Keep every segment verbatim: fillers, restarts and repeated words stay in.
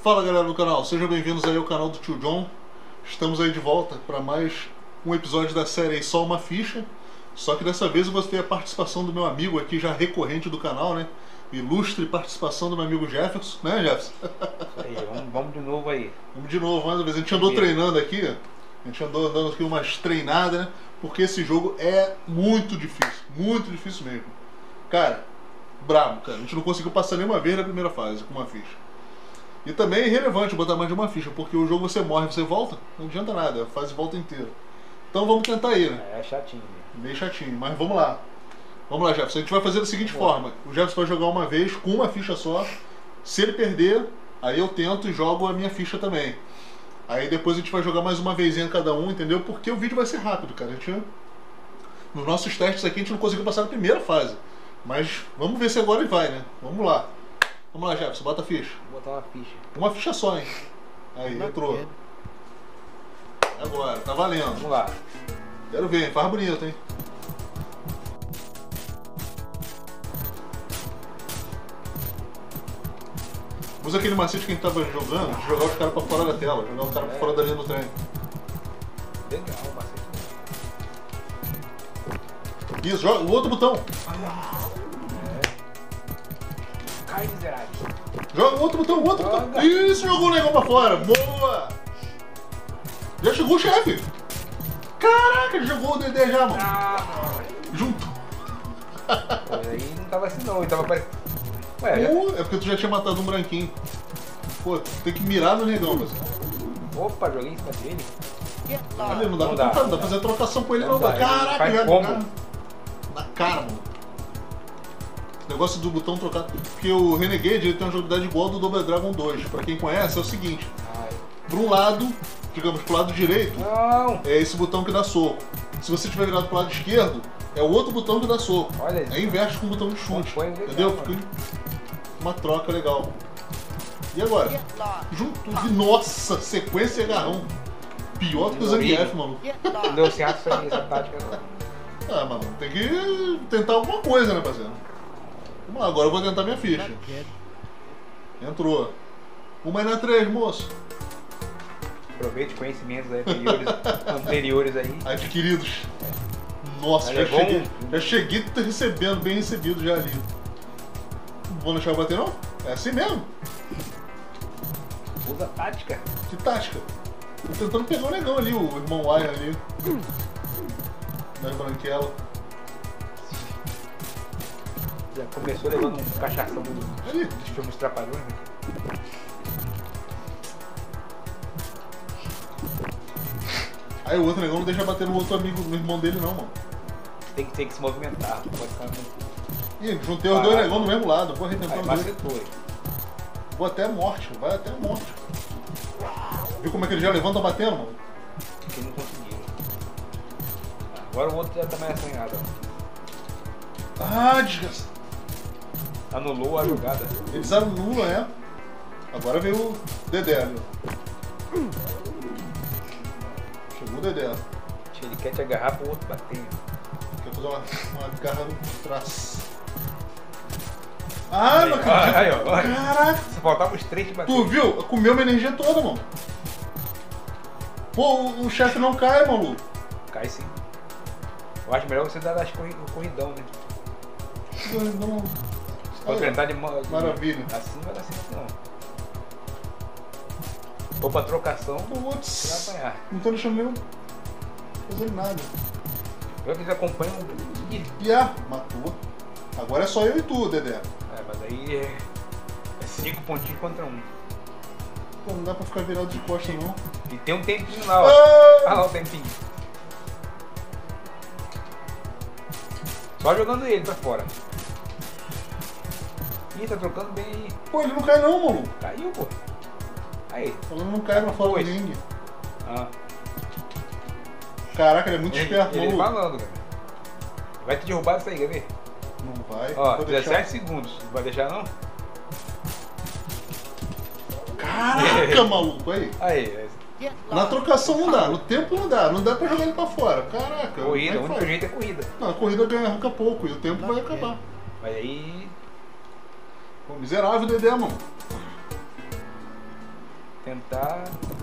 Fala galera do canal, sejam bem-vindos aí ao canal do Tio John. Estamos aí de volta para mais um episódio da série aí, Só Uma Ficha. Só que dessa vez eu vou ter a participação do meu amigo aqui, já recorrente do canal, né? Ilustre participação do meu amigo Jefferson, né, Jefferson? Aí, vamos, vamos de novo aí. Vamos de novo, mais uma vez. A gente andou treinando aqui, a gente andou andando aqui umas treinadas, né? Porque esse jogo é muito difícil, muito difícil mesmo. Cara, brabo, cara. A gente não conseguiu passar nenhuma vez na primeira fase com uma ficha. E também é irrelevante botar mais de uma ficha, porque o jogo você morre, você volta, não adianta nada, a fase volta inteira. Então vamos tentar aí, né? É chatinho. Bem chatinho, mas vamos lá. Vamos lá, Jefferson. A gente vai fazer da seguinte forma. O Jefferson vai jogar uma vez com uma ficha só. Se ele perder, aí eu tento e jogo a minha ficha também. Aí depois a gente vai jogar mais uma vezinha cada um, entendeu? Porque o vídeo vai ser rápido, cara. A gente, nos nossos testes aqui a gente não conseguiu passar na primeira fase. Mas vamos ver se agora ele vai, né? Vamos lá. Vamos lá, Jefferson. Bota a ficha. Vou botar uma ficha. Uma ficha só, hein? Aí, entrou. Agora, tá valendo. Vamos lá. Quero ver, hein? Faz bonito, hein? Usa aquele macete que a gente tava jogando, de jogar os caras pra fora da tela, jogar os caras pra fora da linha do trem. Legal, o macete. Isso, joga o outro botão. É. Cai, miserável. Joga o outro botão, o outro Joga. botão. Isso, jogou o negócio pra fora. Boa! Já chegou o chefe. Caraca, ele jogou o Dedé já, mano. Ah, Junto. mas aí não tava assim não, ele tava parecendo... Ué, já... Uh, é porque tu já tinha matado um branquinho. Pô, tem que mirar no negão, mas... Opa, joguei em cima dele. Ali, não dá Não pra dá, tentar, não dá não pra dá. fazer trocação com ele Não não. dá, Caraca, ele faz já como? na, na cara, mano. O negócio do botão trocado. Porque o Renegade ele tem uma jogabilidade igual ao do Double Dragon dois. Pra quem conhece, é o seguinte: Ai. por um lado, digamos, pro lado direito, Não! é esse botão que dá soco. Se você estiver virado pro lado esquerdo, é o outro botão que dá soco. Olha isso. Aí inverte com o botão de chute. Compõe legal, Entendeu? mano. Fica uma troca legal. E agora? Junto de nossa, sequência e agarrão. Pior do que o Zangief, mano. Não deu certo essa, essa tática não. Ah, mano, tem que tentar alguma coisa, né, parceiro? Vamos lá, agora eu vou tentar minha ficha. Entrou. Uma é na três, moço. Aproveite conhecimentos anteriores, anteriores aí. Adquiridos. Nossa, já Olha, vamos- cheguei, já cheguei recebendo, bem recebido já ali. Não vou deixar eu bater, não? É assim mesmo. Usa a tática. Que tática. Tô tentando pegar o negão ali, o irmão Wire ali. Das branquelas. Já começou levando um cachação do- Ali. dos filmes trapalhões, né? Aí o outro negão não deixa bater no outro amigo, no irmão dele não, mano. Tem que ter que se movimentar, não pode ficar muito... Ih, juntei os dois negão no mesmo lado, vou arrebentar Aí os dois. macetou aí. Vou até a morte, vai até a morte. Viu como é que ele já levanta batendo, mano? Que não conseguiu. Agora o outro já tá mais assanhado, ó. Ah, desgraça. Anulou a jogada. Eles anulam, é. Agora veio o Dedé ali. Chegou o Dedé. Ele quer te agarrar pro outro bater. Quer fazer uma, uma garra no traço. Ah, não acredito. Aí, aí, ó, olha. Caraca. Só faltava os três te bater. Tu viu? Comeu minha energia toda, mano. Pô, o, o chefe não cai, maluco. Cai sim. Eu acho melhor você dar das corri o corridão, né? Não. Se for Olha, enfrentar de mo- de- maravilha. Assim não vai dar certo, não. Se for pra trocação, você vai Putz, apanhar. não tô deixando nem fazendo nada. Eu que eles acompanham. Ih, E ah, matou. Agora é só eu e tu, Dedé. É, mas aí é. É cinco pontinhos contra um. Pô, não dá pra ficar virado de costa, não. E tem um tempinho lá, ó. Ah! Olha lá o tempinho. Só jogando ele pra fora. Ih, tá trocando bem aí. Pô, ele não cai não, maluco. Caiu, pô. Aí. Falando não cai pra fora do Pois. ringue. Ah. Caraca, ele é muito Ele, esperto, ele maluco. falando, cara. Vai te derrubar isso aí, quer ver? Não vai. Ó, Vou dezessete deixar. segundos. Não vai deixar não? Caraca, maluco, aí. Aí, Na trocação não dá, no tempo não dá, não dá pra jogar ele pra fora. Caraca. corrida, o como é que único faz? jeito é corrida. Não, a corrida ganha arranca pouco e o tempo vai acabar. Mas aí. Pô, miserável Dedé, mano. tentar.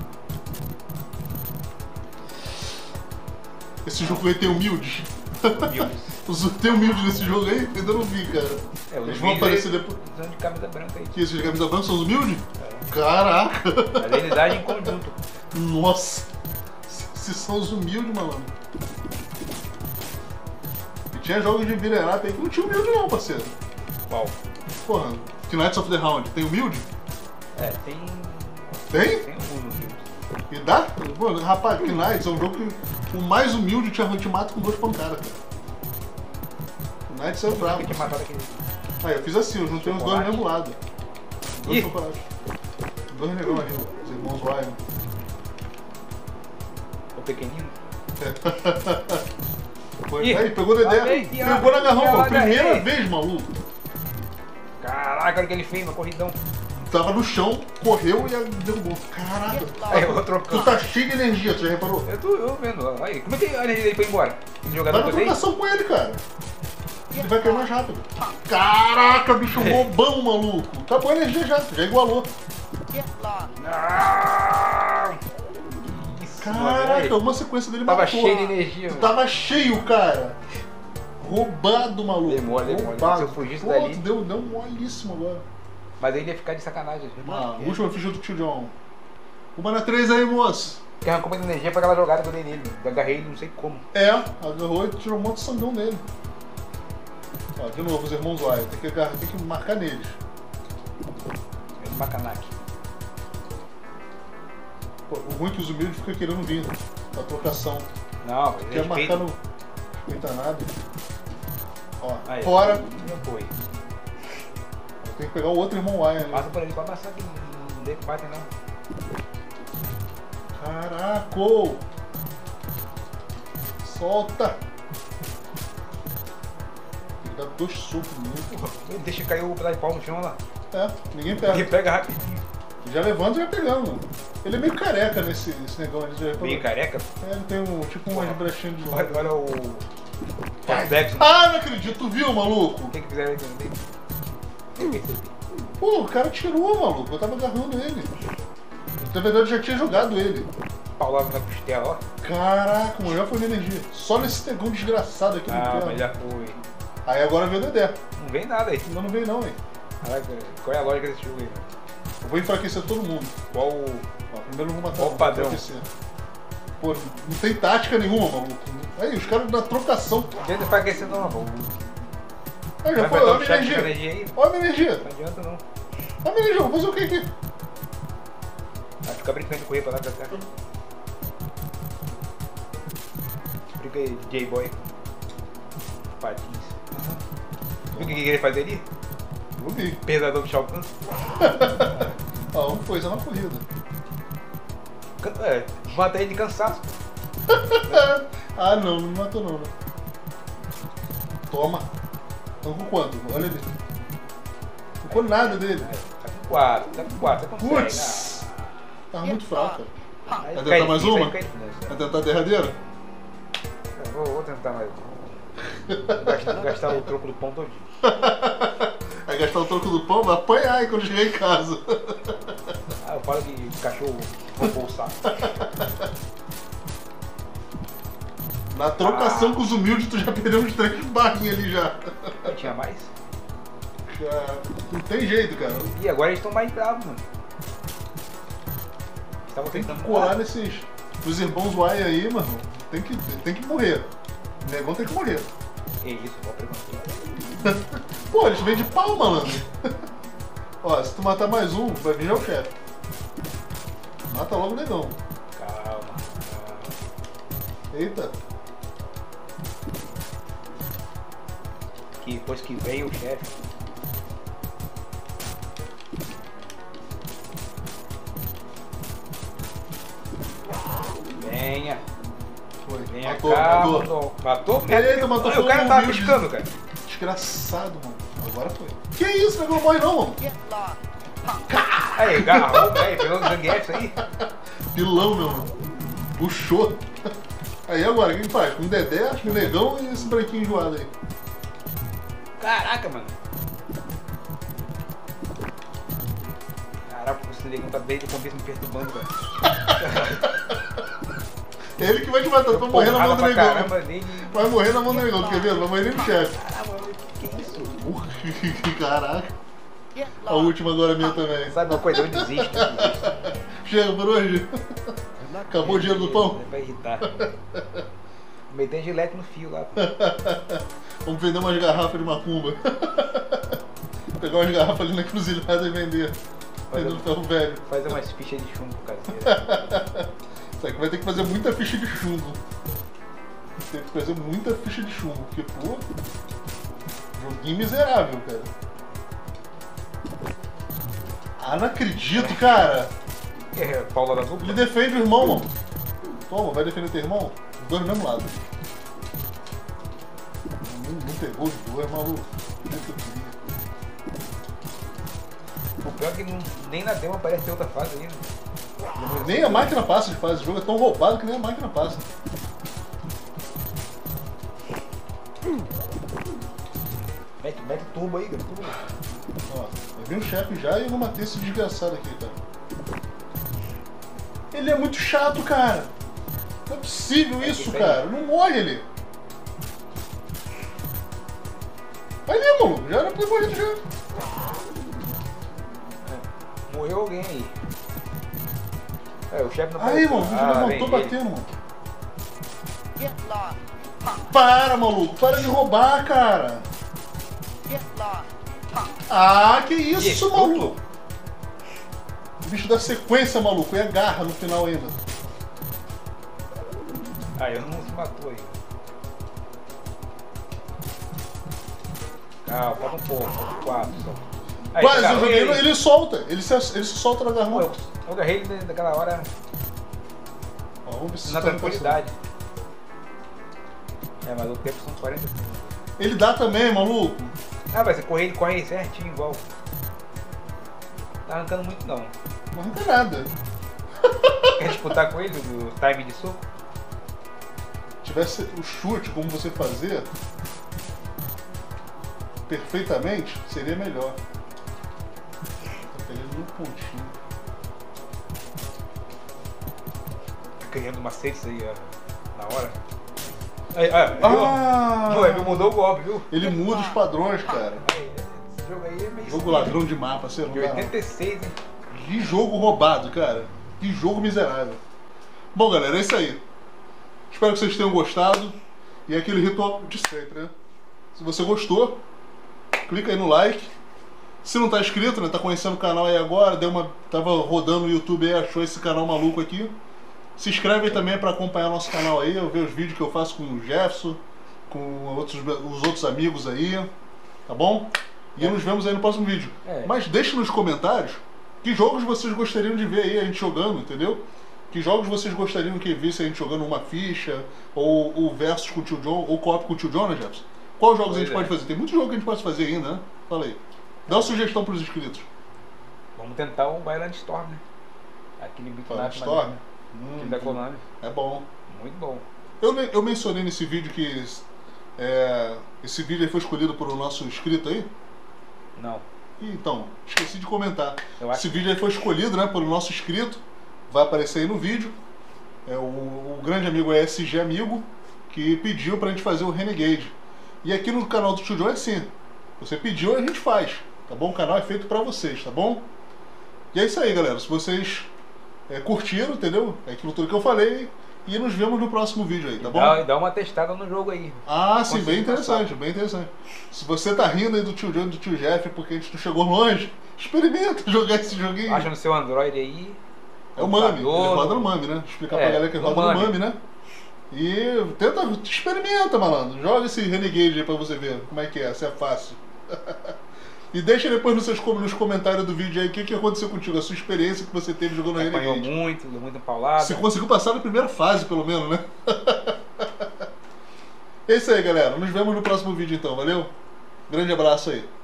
Esse jogo aí tem humildes. Humildes. Tem humildes nesse jogo aí? Ainda não vi, cara. É, os Eles vão humildes aparecer aí, depois. são de camisa branca aí. Que esses de camisa branca são os humildes? É. Caraca! Mas eles agem em conjunto. Nossa! Esses são os humildes, malandro. E tinha jogos de beat'em up aí que não tinha humilde não, parceiro. Qual? Porra, Knights of the Round, tem humilde? É, tem. Tem? Tem alguns humildes. E dá? Pô, rapaz, Knights é um jogo que o mais humilde te arranca- te mata com duas pancadas, cara. Knights é brabo. Tem que matar aquele. Ah, eu fiz assim, eu juntei os dois no mesmo lado. Dois Ih. chocolates. Dois negão ali, os irmãos Ryan. O pequenino. Foi, Ih, aí, pegou o Dedé. amei, Pegou amei, na garrão, amei, mano. Primeira amei. vez, maluco. Caraca, olha o que ele fez, uma corridão. Tava no chão, correu e derrubou. Caraca. Aí eu vou Tu trocando. tá cheio de energia, tu já reparou? Eu tô eu vendo, ó. Aí, como é que a energia dele foi embora? O jogador Vai na que eu dei? trocação com ele, cara. Ele vai cair mais rápido. Caraca, bicho bobão, maluco. Acabou a energia já, já igualou. Não! Isso, Caraca, velho. uma sequência dele Tava matou. cheio de energia, Tu mano. tava cheio, cara. Roubado, maluco. Dei mole, dei mole. Roubado. Se eu fugisse Pô, dali- tu deu, deu molíssimo agora. Mas aí ele ia ficar de sacanagem. Ah, última ficha do Tio John. Uma na três aí, moço. Porque arrancou muita energia pra aquela jogada que eu dei nele. Eu agarrei ele não sei como. É, agarrou e tirou um monte de sangão dele. Ó, de novo, os irmãos Wyatt. Tem que, agarrar, tem que marcar neles. É de Macanaki. Pô, o ruim é que os humildes ficam querendo vir pra trocação. Não, mas Quer ele marcar no. Respeita nada. Ó, Aí, fora. Não foi. Tem que pegar o outro irmão Wyatt. Passa por ali pra passar aqui. Não dê bate não. Caraca! Solta! Tem que dar dois socos nele. Ele deixa cair o pedaço de pau no chão lá. É, ninguém Ele pega. pega rapidinho. Já levanta e já pegando, mano. Ele é meio careca nesse, nesse negócio. Ele já reparou? Meio careca. É, ele tem um, tipo umas brechinhas de Olha, lado. olha o. Sexo. Ah, não acredito, tu viu, maluco? O que que fizeram aí também? Eu percebi. Pô, o cara tirou, maluco. Eu tava agarrando ele. Na verdade, eu já tinha jogado ele. Paulado na costela, ó. Caraca, mano, já foi minha energia. Só nesse negão desgraçado aqui no Ah, pé. mas já foi. Aí agora veio o Dedé. Não vem nada aí. Ainda não veio não, hein? Caraca, qual é a lógica desse jogo aí? Mano? Eu vou enfraquecer todo mundo. Qual o. Ó, primeiro eu vou matar Qual um, o padrão? vou enfraquecer. Pô, não tem tática nenhuma, maluco. Aí, os caras na trocação. Tenta enfraquecer não, pô. Aí, já Vai foi, botar olha a um minha cheque de energia. energia aí? Olha a minha energia. Não adianta não. Olha a minha energia, vou fazer o que aqui? Vai ficar brincando de correr pra lá pra cá. Brinca aí, J-Boy. Patins. Viu o que que ele faz ali? Vou vir. Pesador do Shao Kahn. Ah, um foi, só na corrida. Can- É, mata ele de cansaço. Ah, não, não me matou não, né? Toma. Então com quanto? Olha ali. Não ficou nada dele. Tá com quatro, tá com quatro, você consegue. Putz! Tava muito fraco, cara. Ah, aí Vai cai tentar mais difícil, uma? aí cai difícil, né? Vai tentar a derradeira? Eu Vou, vou tentar mais. Gastar, gastar o troco do pão todinho. Aí gastar o troco do pão, vai apanhar aí quando chegar em casa. Ah, eu falo que o cachorro roubou o saco. Na trocação Ah. com os humildes, tu já perdeu uns três barrinhos ali já. Não tinha mais? Já. Não tem jeito, cara. E agora eles estão mais bravos, mano. Estavam Tem que tentando colar nesses. Nos irmãos Wai aí, mano. Tem que, tem que morrer. O negão tem que morrer. É isso, ó, preconceito. Pô, eles vêm de pau, malandro. Ó, se tu matar mais um, vai vir já o chefe. Mata logo o negão. Calma, calma. Eita. Que depois que veio o chefe. Venha. Foi. Venha Matou, cá, matou. matou. Matou? Eita, matou Olha, o cara todo tava humilde. piscando, cara. Desgraçado, mano. Agora foi. Que isso, negão não morre não, mano. Aí, agarrou, velho. Pegou o Zangief aí. Pilão, meu mano. Puxou. Aí agora, quem faz? Com o Dedé, com o negão e esse branquinho enjoado aí. Caraca, mano. Caraca, esse negão tá desde o começo me perturbando, velho. É ele que vai te matar, tu vai morrer na mão do negão. Caramba, dele. Vai morrer na mão do negão, tu quer ver? Vai morrer nem no chefe. Caramba, que isso? Caraca. A última agora é minha também. Sabe uma coisa, eu desisto. Chega por hoje. Acabou o dinheiro do pão? Vai irritar. Meter gilete no fio lá. Pô. Vamos vender umas garrafas de macumba. Pegar umas garrafas ali na encruzilhada e vender. Vender no ferro velho. Fazer umas fichas de chumbo caseiro. Isso aqui vai ter que fazer muita ficha de chumbo. Tem que fazer muita ficha de chumbo. Porque, pô, joguinho miserável, cara. Ah, não acredito, cara. É, Paula da dupla? Ele defende o irmão, mano. Toma, vai defender teu irmão? Os dois do mesmo lado. Não, não pegou os dois, maluco. O pior é que não, nem na demo aparece outra fase ainda. Nem a máquina passa de fase. O jogo é tão roubado que nem a máquina passa. Mete, mete turbo aí, cara. Turbo. Ó, vai vir o chefe já e eu vou matar esse desgraçado aqui, cara. Ele é muito chato, cara. Não é possível isso, cara. Não morre ele. Vai ali, maluco. Já era pra ter morrido já. Morreu alguém aí. É, o chefe não Aí, mano, você ah, levantou batendo, mano. Para, maluco. Para de roubar, cara. Ah, que isso, isso maluco. O bicho dá sequência, maluco. E agarra no final ainda. Ah, eu não se matou aí. Ah, falta um pouco, falta quatro só. Aí, Quase, cara, eu joguei, ele, ele solta. Ele se, ele se solta na garrão. eu, eu agarrei ele daquela hora Ó, vamos ver se na tá tranquilidade. É, mas o tempo são quarenta segundos. Ele dá também, maluco. Ah, mas você corre, ele corre certinho igual. Tá arrancando muito não. Não arranca nada. Quer disputar com ele o time de soco? Se tivesse o chute como você fazia perfeitamente, seria melhor. Tá pegando no pontinho. Tá criando macetes aí, ó, na hora. Aí, ah, Ah! viu? Ele mudou o golpe, viu? Ele muda os padrões, cara. Aí, esse jogo aí é meio Jogo ladrão de mapa, sei lá. de oitenta e seis, hein? Que jogo roubado, cara. Que jogo miserável. Bom, galera, é isso aí. Espero que vocês tenham gostado. E é aquele ritual de sempre, né? Se você gostou, clica aí no like. Se não tá inscrito, né? Tá conhecendo o canal aí agora, deu uma, tava rodando no YouTube aí, achou esse canal maluco aqui. Se inscreve aí também para acompanhar nosso canal aí, eu ver os vídeos que eu faço com o Jefferson, com outros, os outros amigos aí, tá bom? E É. nos vemos aí no próximo vídeo. É. Mas deixe nos comentários que jogos vocês gostariam de ver aí a gente jogando, entendeu? Que jogos vocês gostariam que visse a gente jogando uma ficha, ou o versus com o Tio John, ou co-op com o Tio John, né, Jefferson? Quais jogos a gente Pois é. pode fazer? Tem muitos jogos que a gente pode fazer ainda, né? Fala aí. Dá uma sugestão pros inscritos. Vamos tentar o Violent Storm, né? Aquele Violent Bitnap Storm? Aquele da Konami. É bom. Muito bom. Eu, me- eu mencionei nesse vídeo que é, esse vídeo aí foi escolhido por o nosso inscrito aí. Não. Ih, então, esqueci de comentar. Eu acho Esse vídeo aí foi escolhido, né, pelo nosso inscrito. Vai aparecer aí no vídeo. É, o, o grande amigo é S G Amigo, que pediu pra gente fazer o Renegade. E aqui no canal do Tio John é assim. Você pediu, a gente faz. Tá bom? O canal é feito pra vocês, tá bom? E é isso aí, galera. Se vocês é, curtiram, entendeu? É aquilo tudo que eu falei. E nos vemos no próximo vídeo aí, tá bom? Dá, dá uma testada no jogo aí. Ah, sim, Consegui bem interessante, bem interessante. Se você tá rindo aí do Tio John e do Tio Jeff porque a gente não chegou longe, experimenta jogar esse joguinho. Acha no seu Android aí. É o Mami, ele computador, roda no Mami, né? Explicar É, pra galera que no roda no Mami. Mami, né? E tenta, experimenta, malandro. Joga esse Renegade aí pra você ver como é que é, se é fácil. E deixa depois nos, seus, com- nos comentários do vídeo aí o que, que aconteceu contigo, a sua experiência que você teve jogando Apanhou Renegade. muito, deu muita paulada. Você conseguiu passar na primeira fase, pelo menos, né? É isso aí, galera. Nos vemos no próximo vídeo, então. Valeu? Grande abraço aí.